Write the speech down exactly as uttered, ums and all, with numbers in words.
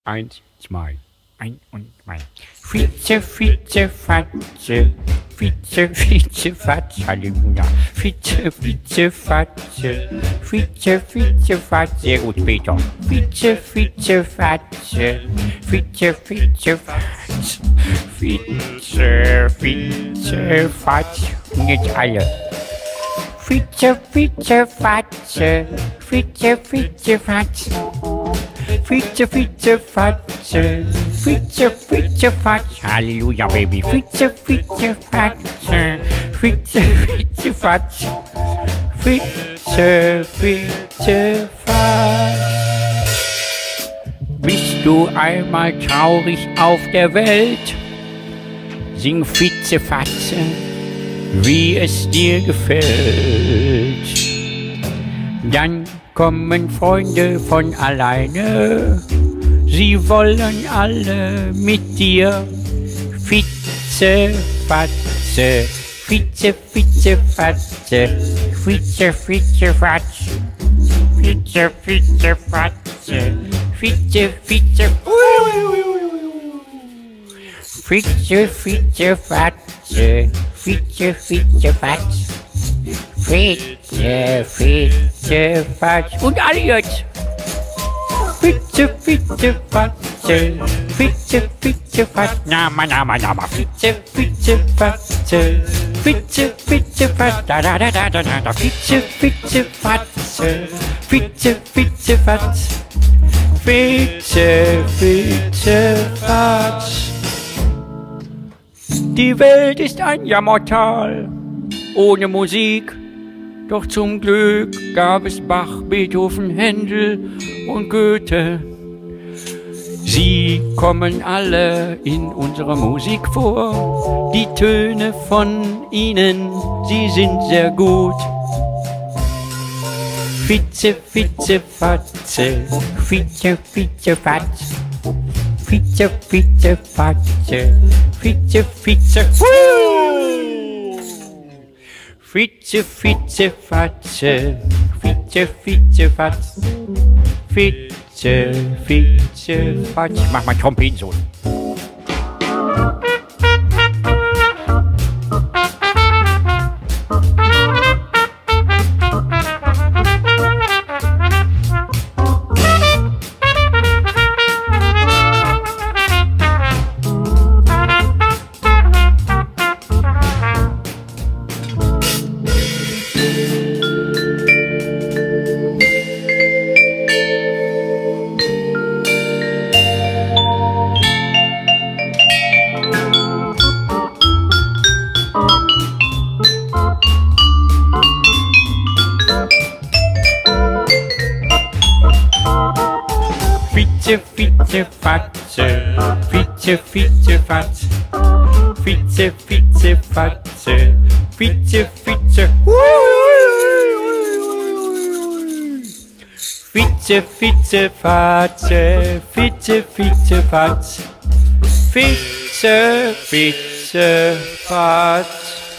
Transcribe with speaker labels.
Speaker 1: Eins, zwei. Ein und zwei. Fitze, Fitze, Fatze. Fitze, Fitze, Fatze. Halleluja. Fitze, Fitze, Fatze. Fitze, Fitze, Fatze. Sehr gut, Peter. Fitze, Fitze, Fatze. Fitze, Fitze, Fatze. Fitze, Fitze, Fatze. Und jetzt alle. Fitze, Fitze, Fatze. Fitze, Fitze, Fatze. Fitze, Fitze, Fatze. Fitze, Fitze, Fatze. Halleluja, Baby. Fitze, Fitze, Fatze. Fitze, Fitze, Fatze. Fitze, Fitze, Fatze. Bist du einmal traurig auf der Welt? Sing Fitze, Fatze, wie es dir gefällt. Dann kommen Freunde von alleine, sie wollen alle mit dir. Fitze, Fatze, Fitze, Fitze, Fatze, Fitze, Fitze, Fatze, Fitze, Fitze, Fatze, Fitze, Fitze, Fitze, Fitze, Fatze, Fitze, Fitze, Fatze. Fitze, Fitze, Fatze. Und alle jetzt. Fitze, Fitze, Fatze. Fitze, Fitze, Fatze. Nama, Nama, Nama. Fitze, Fitze, Fatze. Fitze, Fitze, Fatze. Da, da, da, da, da, da. Fitze, Fitze, Fatze. Fitze, Fitze, Fatze. Fitze, Fitze, Fatze. Die Welt ist ein Jammertal. Ohne Musik, doch zum Glück gab es Bach, Beethoven, Händel und Goethe. Sie kommen alle in unserer Musik vor, die Töne von ihnen, sie sind sehr gut. Fitze, Fitze, Fatze, Fitze, Fitze, Fatze, Fitze, Fitze, Fatze, Fitze, Fitze, Fitze, Fitze, Fatze, Fitze, Fitze, Fatze, Fitze, Fitze, Fatze. Ich mach mal Trompetensolo. Fitze, Fatze, Fitze, Fitze, Fatze, Fitze, Fitze, Fatze, Fitze, Fitze, Fitze, Fitze, Fatze, Fitze, Fitze, Fatze, Fitze, Fitze, Fatze.